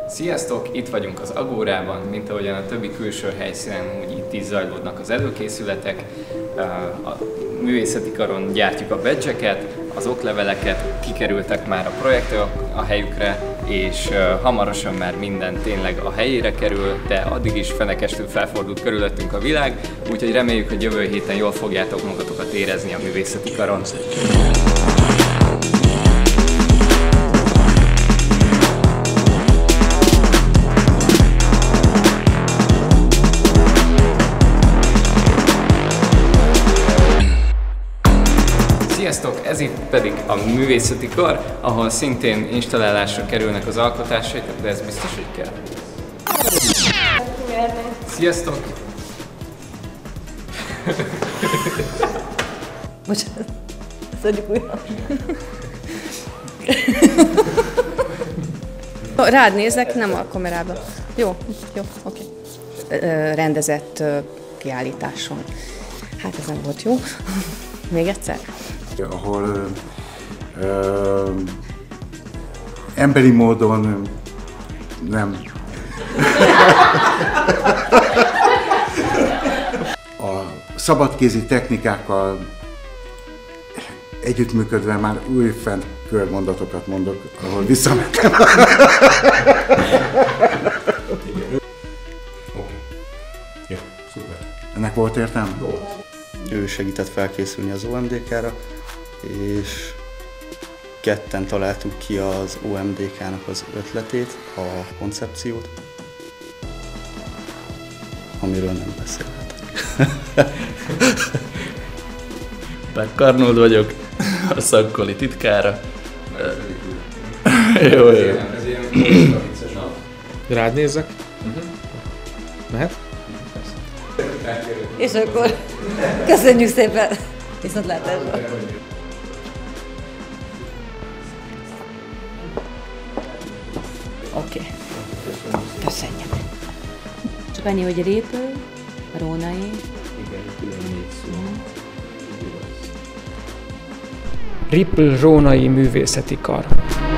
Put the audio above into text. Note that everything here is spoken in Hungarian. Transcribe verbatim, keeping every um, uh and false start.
Sziasztok! Itt vagyunk az Agórában, mint ahogyan a többi külső helyszínen, úgy itt is zajlódnak az előkészületek. A művészeti karon gyártjuk a badge-eket, az okleveleket, kikerültek már a projektől a helyükre, és hamarosan már minden tényleg a helyére kerül, de addig is fenekestül felfordult körülöttünk a világ, úgyhogy reméljük, hogy jövő héten jól fogjátok magatokat érezni a művészeti karon. Sziasztok! Ez itt pedig a művészeti kar, ahol szintén installálásra kerülnek az alkotások, de ez biztos, hogy kell. Sziasztok! Bocsánat, szedjük újra. Rád nézek, nem a kamerába. Jó, jó, oké. Okay. Rendezett kiállításon. Hát ez nem volt jó. Még egyszer? Ahol ö, ö, emberi módon nem. A szabadkézi technikákkal együttműködve már újfent körmondatokat mondok, ahol visszamentem. Ja, szuper. Ennek volt értelme? Volt. Ő segített felkészülni az o em dé ká-ra, és ketten találtuk ki az o em dé ká-nak az ötletét, a koncepciót, amiről nem beszélhetek. Beck Arnold vagyok, a szakkoli titkára. Jó, jó. Rád nézzek? Mehet? És akkor köszönjük szépen! Viszontlátásra! Oké. Okay. Köszönjük! Csak annyi, hogy Répül, Rónai. Igen, külön négy szó. Ripl Rónai Művészeti Kar.